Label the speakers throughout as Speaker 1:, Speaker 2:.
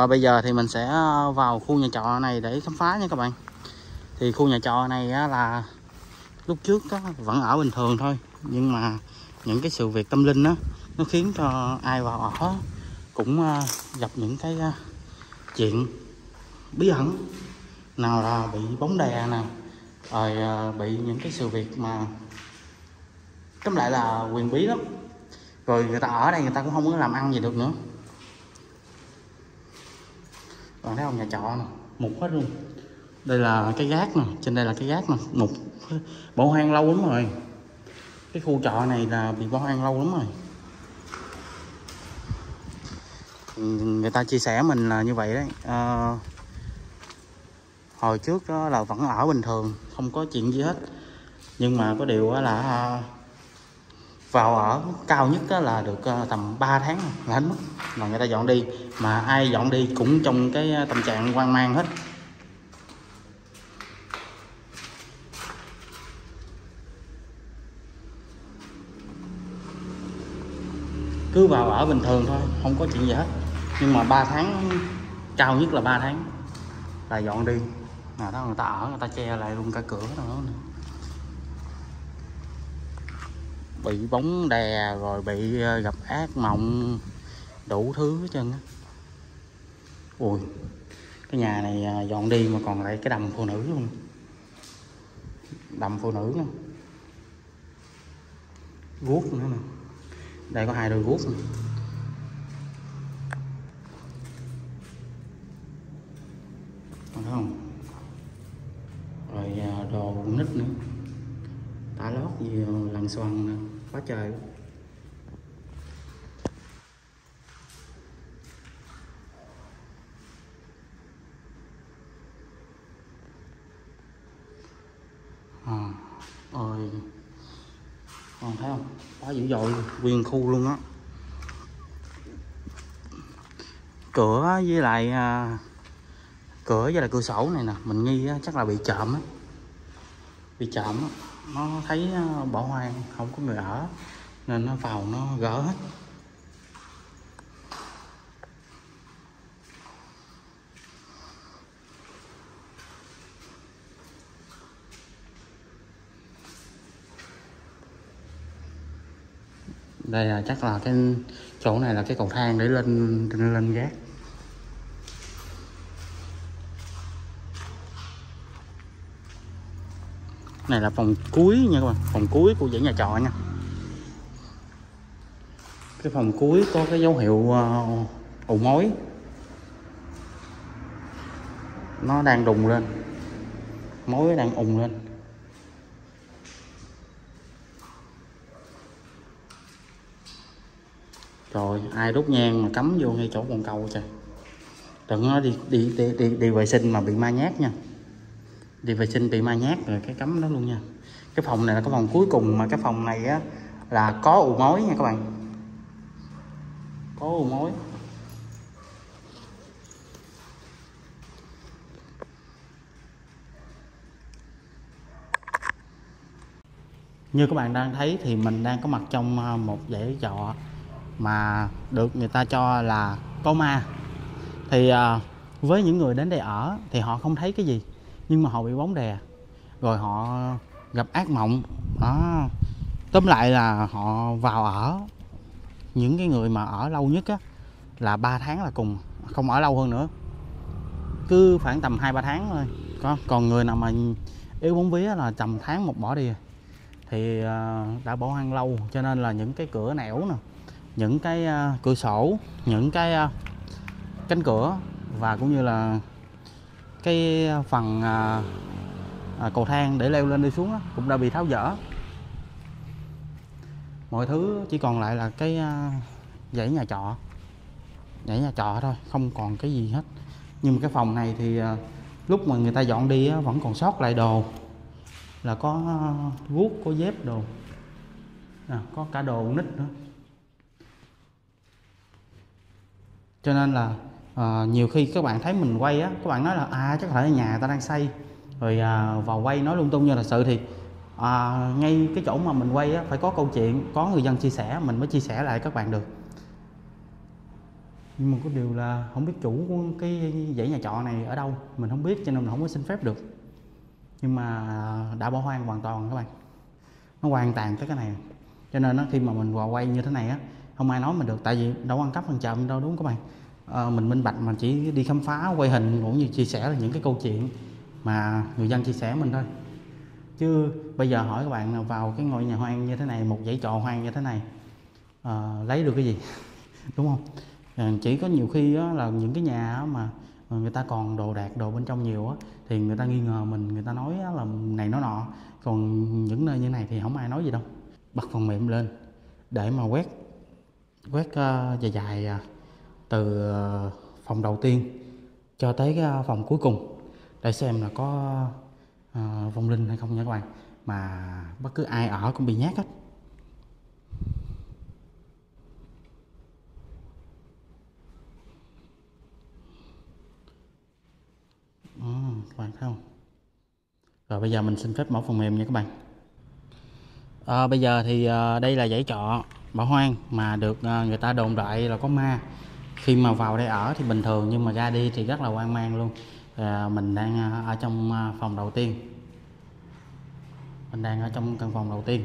Speaker 1: Rồi bây giờ thì mình sẽ vào khu nhà trọ này để khám phá nha các bạn. Thì khu nhà trọ này là lúc trước vẫn ở bình thường thôi, nhưng mà những cái sự việc tâm linh nó khiến cho ai vào ở cũng gặp những cái chuyện bí ẩn. Nào là bị bóng đè nè, rồi bị những cái sự việc mà tóm lại là huyền bí lắm. Rồi người ta ở đây người ta cũng không có làm ăn gì được nữa. Còn thấy không, nhà trọ nè, mục hết luôn. Đây là cái gác nè, trên đây là cái gác nè, mục bỏ hoang lâu lắm rồi. Cái khu trọ này là bị bỏ hoang lâu lắm rồi. Người ta chia sẻ mình là như vậy đấy. Hồi trước đó là vẫn ở bình thường, không có chuyện gì hết. Nhưng mà có điều là vào ở cao nhất là được tầm 3 tháng là hết mất, là người ta dọn đi. Mà ai dọn đi cũng trong cái tâm trạng hoang mang hết. Cứ vào ở bình thường thôi, không có chuyện gì hết. Nhưng mà 3 tháng, cao nhất là 3 tháng là dọn đi. Đó, người ta ở, người ta che lại luôn cả cửa đó nữa. Bị bóng đè, rồi bị gặp ác mộng, đủ thứ hết trơn á. Ui, cái nhà này dọn đi mà còn lại cái đầm phụ nữ luôn. Đầm phụ nữ nè, guốc nữa nè. Đây có 2 đôi guốc nè. Thấy không? Rồi đồ nít nữa, tả lót gì lằn xoằn nè, quá trời luôn. Rồi còn thấy không, quá dữ dội, nguyên khu luôn á. Cửa với lại cửa sổ này nè, mình nghi chắc là bị trộm á. Bị trộm á, nó thấy bỏ hoang không có người ở nên nó vào nó gỡ hết. Đây là chắc là cái chỗ này là cái cầu thang để lên gác. Này là phòng cuối nha các bạn, phòng cuối của dãy nhà trọ nha. Cái phòng cuối có cái dấu hiệu ù mối, nó đang đùng lên, mối đang ùn lên. Rồi ai đốt nhang mà cắm vô ngay chỗ bồn cầu trời. Đừng nói đi vệ sinh mà bị ma nhát nha. Đi vệ sinh bị ma nhát rồi cái cắm đó luôn nha. Cái phòng này là cái phòng cuối cùng, mà cái phòng này á là có ù mối nha các bạn. Có ù mối. Như các bạn đang thấy thì mình đang có mặt trong một dãy trọ mà được người ta cho là có ma. Thì với những người đến đây ở thì họ không thấy cái gì, nhưng mà họ bị bóng đè, rồi họ gặp ác mộng đó. Tóm lại là họ vào ở, những cái người mà ở lâu nhất á là 3 tháng là cùng, không ở lâu hơn nữa, cứ khoảng tầm 2-3 tháng thôi. Còn người nào mà yếu bóng vía là tầm tháng một bỏ đi thì đã bỏ hoang lâu. Cho nên là những cái cửa nẻo nè, những cái cửa sổ, những cái cánh cửa và cũng như là cái phần cầu thang để leo lên đi xuống đó, cũng đã bị tháo dỡ. Mọi thứ chỉ còn lại là cái dãy nhà trọ thôi, không còn cái gì hết. Nhưng mà cái phòng này thì lúc mà người ta dọn đi vẫn còn sót lại đồ, là có guốc, có dép đồ, có cả đồ nít nữa. Cho nên là nhiều khi các bạn thấy mình quay á, các bạn nói là chắc phải nhà người ta đang xây, rồi vào quay nói lung tung. như là sự thì ngay cái chỗ mà mình quay á, phải có câu chuyện, có người dân chia sẻ mình mới chia sẻ lại các bạn được. Nhưng mà có điều là không biết chủ của cái dãy nhà trọ này ở đâu, mình không biết cho nên mình không có xin phép được. Nhưng mà đã bỏ hoang hoàn toàn các bạn, nó hoàn toàn tới cái này, cho nên khi mà mình vào quay như thế này á, không ai nói mình được, tại vì đâu ăn cắp ăn trộm đâu, đúng không các bạn? Mình minh bạch mà chỉ đi khám phá, quay hình cũng như chia sẻ là những cái câu chuyện mà người dân chia sẻ mình thôi. Chứ bây giờ hỏi các bạn vào cái ngôi nhà hoang như thế này, một dãy trọ hoang như thế này, lấy được cái gì? Đúng không? Chỉ có nhiều khi á, là những cái nhà mà người ta còn đồ đạc đồ bên trong nhiều á, thì người ta nghi ngờ mình, người ta nói là này nó nọ. Còn những nơi như này thì không ai nói gì đâu. Bật phần mềm lên để mà quét dài dài từ phòng đầu tiên cho tới cái phòng cuối cùng, để xem là có vong linh hay không nha các bạn. Mà bất cứ ai ở cũng bị nhát hết. Các bạn thấy không? Rồi bây giờ mình xin phép mở phần mềm nha các bạn. Bây giờ thì đây là dãy trọ bỏ hoang mà được người ta đồn đại là có ma. Khi mà vào đây ở thì bình thường, nhưng mà ra đi thì rất là hoang mang luôn. Mình đang ở trong phòng đầu tiên. Mình đang ở trong căn phòng đầu tiên.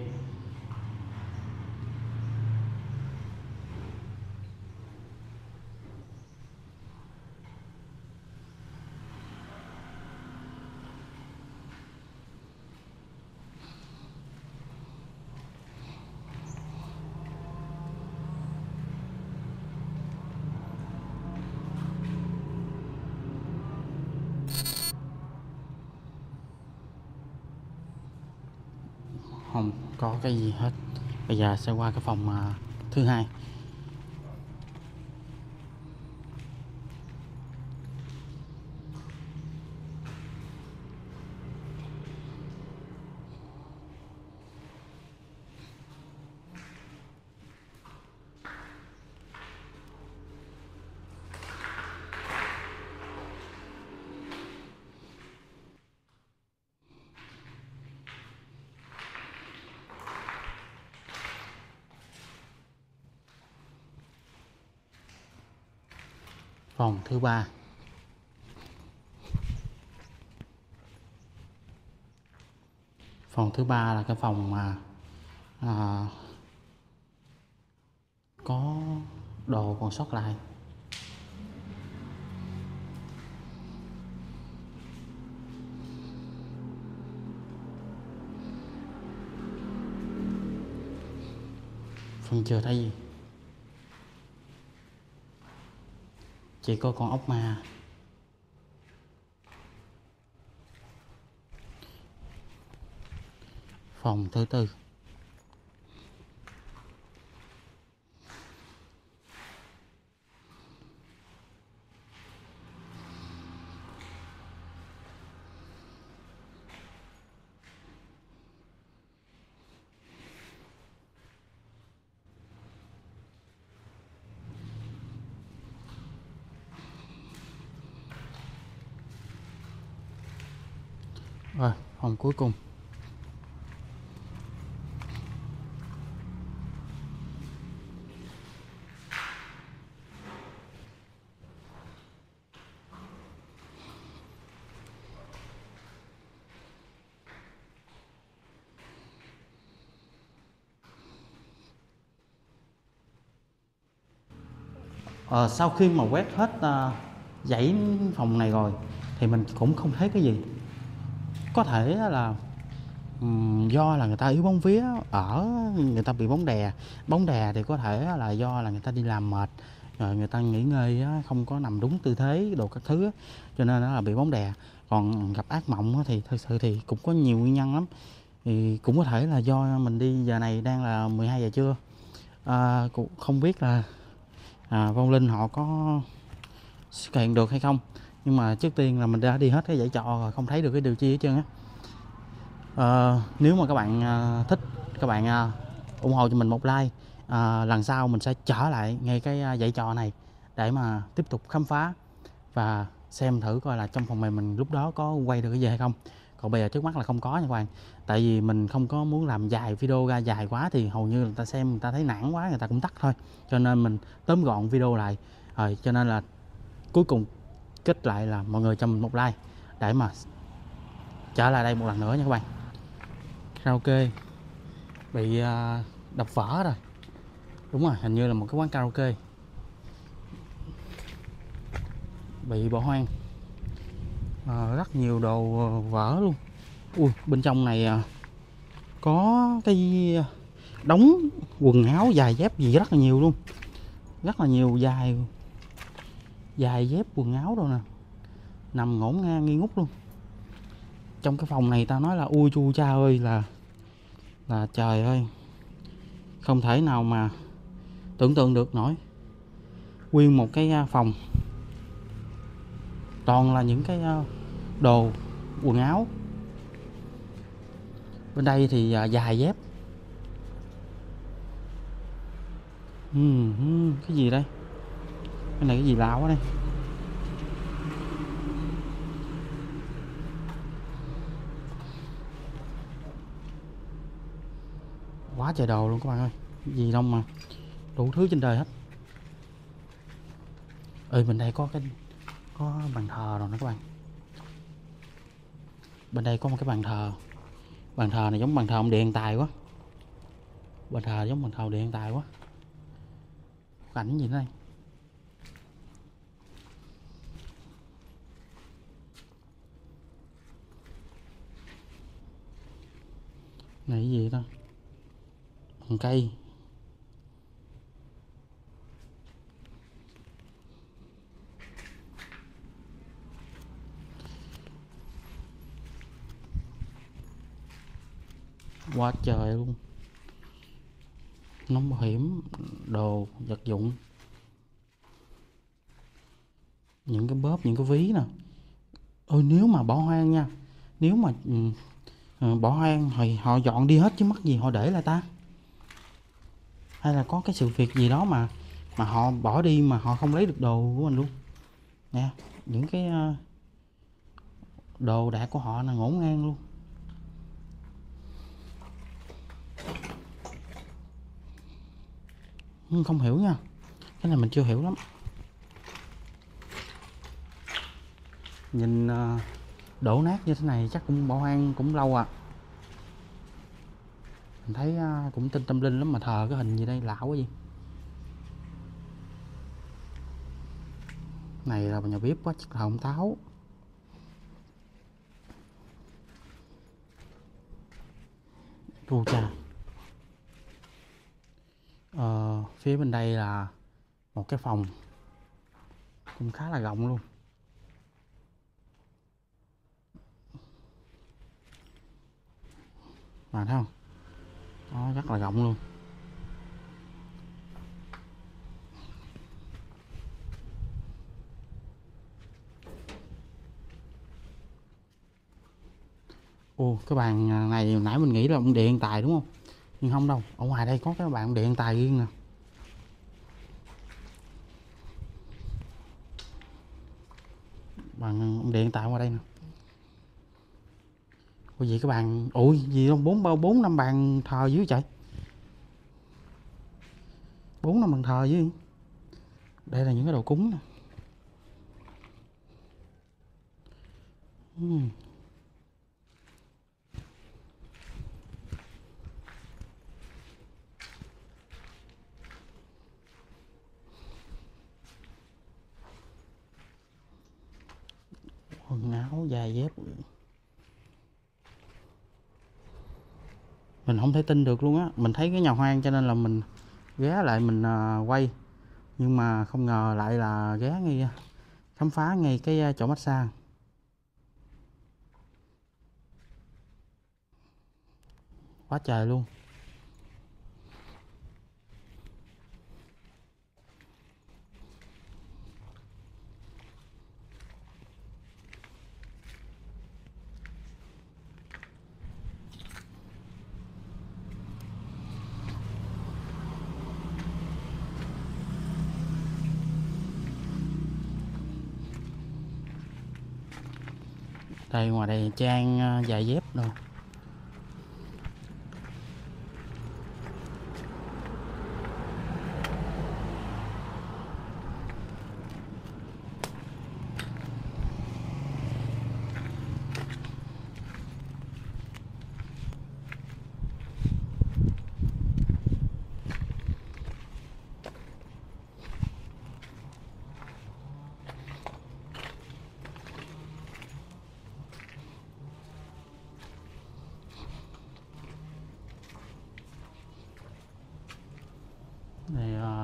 Speaker 1: Không có cái gì hết. Bây giờ sẽ qua cái phòng thứ hai. Phòng thứ ba. Phòng thứ ba là cái phòng mà có đồ còn sót lại. Phần chưa thấy gì, chỉ có con ốc ma. Phòng thứ tư. Rồi, phòng cuối cùng. Sau khi mà quét hết dãy phòng này rồi thì mình cũng không thấy cái gì. Có thể là do là người ta yếu bóng vía, ở người ta bị bóng đè thì có thể là do là người ta đi làm mệt rồi người ta nghỉ ngơi á, không có nằm đúng tư thế đồ các thứ á, cho nên là bị bóng đè. Còn gặp ác mộng thì thật sự thì cũng có nhiều nguyên nhân lắm. Thì cũng có thể là do mình đi giờ này đang là 12 giờ trưa. Cũng không biết là vong linh họ có xuất hiện được hay không, nhưng mà trước tiên là mình đã đi hết cái dãy trọ rồi, không thấy được cái điều chi hết trơn á. Nếu mà các bạn thích, các bạn ủng hộ cho mình một like. Lần sau mình sẽ trở lại ngay cái dãy trọ này để mà tiếp tục khám phá và xem thử coi là trong phòng mềm mình lúc đó có quay được cái gì hay không. Còn bây giờ trước mắt là không có nha các bạn, tại vì mình không có muốn làm dài video ra dài quá thì hầu như người ta xem người ta thấy nản quá, người ta cũng tắt thôi, cho nên mình tóm gọn video lại Rồi cho nên là cuối cùng kết lại là mọi người cho mình một like để mà trở lại đây một lần nữa nha các bạn. Karaoke bị đập vỡ rồi. Đúng rồi, hình như là một cái quán karaoke bị bỏ hoang. Rất nhiều đồ vỡ luôn. Ui, bên trong này có cái đống quần áo, giày dép gì rất là nhiều luôn. Rất là nhiều giày dép, quần áo đâu nè, nằm ngổn ngang nghi ngút luôn. Trong cái phòng này tao nói là ui chu cha ơi, là trời ơi, không thể nào mà tưởng tượng được nổi. Nguyên một cái phòng toàn là những cái đồ quần áo. Bên đây thì giày dép. Cái gì đây? Cái này cái gì lạ quá đây. Quá trời đồ luôn các bạn ơi. Gì đâu mà đủ thứ trên đời hết. Bên đây có bàn thờ rồi nè các bạn. Bên đây có một cái bàn thờ. Bàn thờ này giống bàn thờ ông Điện Tài quá. Bàn thờ giống bàn thờ Điện Tài quá. Cảnh gì đây? Này cái gì đó? Bằng cây. Quá trời luôn. Nón bảo hiểm, đồ vật dụng, những cái bóp, những cái ví nè. Nếu mà bỏ hoang nha, nếu mà bỏ hoang thì họ dọn đi hết chứ mắc gì họ để lại ta. Hay là có cái sự việc gì đó mà họ bỏ đi mà họ không lấy được đồ của mình luôn nè. Những cái đồ đạc của họ là ngổn ngang luôn. Không hiểu nha, cái này mình chưa hiểu lắm. Nhìn đổ nát như thế này chắc cũng bỏ hoang cũng lâu à. Mình thấy cũng tinh tâm linh lắm mà thờ cái hình gì đây lạ quá gì. Này là nhà bếp quá, chắc là ông Táo. Ru cha. Phía bên đây là một cái phòng cũng khá là rộng luôn. Mà thấy không? Đó, rất là rộng luôn. Cái bàn này nãy mình nghĩ là ông Điện Tài đúng không? Nhưng không đâu, ở ngoài đây có cái bàn Điện Tài riêng nè. Bàn ông Điện Tài ngoài đây nè. Gì cái bàn, gì không, 4-5 bàn thờ dưới trời. 4-5 bàn thờ dưới. Đây là những cái đồ cúng nè. Quần áo, giày dép. Mình không thể tin được luôn á. Mình thấy cái nhà hoang cho nên là mình ghé lại mình quay. Nhưng mà không ngờ lại là ghé ngay khám phá ngay cái chỗ massage. Quá trời luôn. Đây ngoài đây trang giày dép rồi.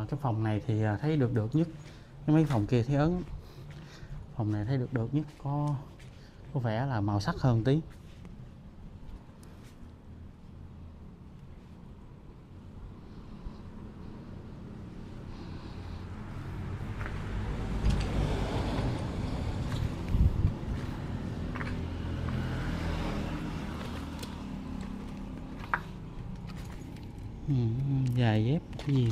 Speaker 1: Cái phòng này thì thấy được nhất, cái mấy phòng kia thấy ớn. Phòng này thấy được nhất, có vẻ là màu sắc hơn tí. Giày dép cái gì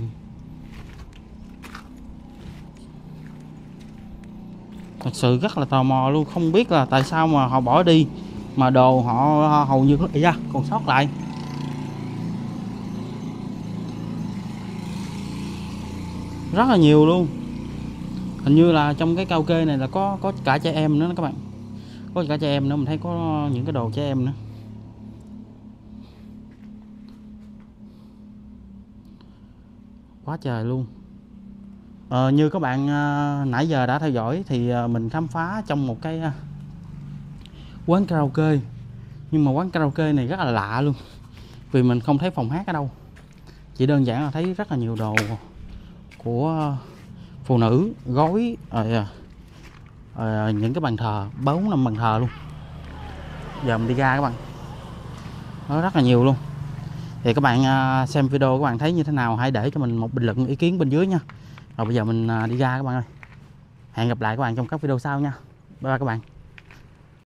Speaker 1: thật sự rất là tò mò luôn, không biết là tại sao mà họ bỏ đi mà đồ họ hầu như còn sót lại. Rất là nhiều luôn. Hình như là trong cái karaoke này là có cả trẻ em nữa các bạn, có cả trẻ em nữa, mình thấy có những cái đồ trẻ em nữa. Quá trời luôn. Như các bạn nãy giờ đã theo dõi thì mình khám phá trong một cái quán karaoke, nhưng mà quán karaoke này rất là lạ luôn, vì mình không thấy phòng hát ở đâu, chỉ đơn giản là thấy rất là nhiều đồ của phụ nữ, gối, những cái bàn thờ, 4-5 bàn thờ luôn. Giờ mình đi ra các bạn, nó rất là nhiều luôn. Thì các bạn xem video các bạn thấy như thế nào, hãy để cho mình một bình luận ý kiến bên dưới nha. Rồi bây giờ mình đi ra các bạn ơi. Hẹn gặp lại các bạn trong các video sau nha. Bye bye các bạn.